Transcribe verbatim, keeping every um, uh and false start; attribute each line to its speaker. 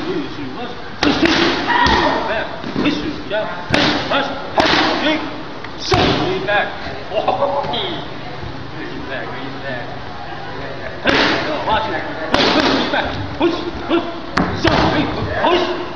Speaker 1: back, push, jab, push, push, kick, shove, lean back. Oh, lean back, lean back. Hey, watch it. Push, push, back, push, push, shove, push.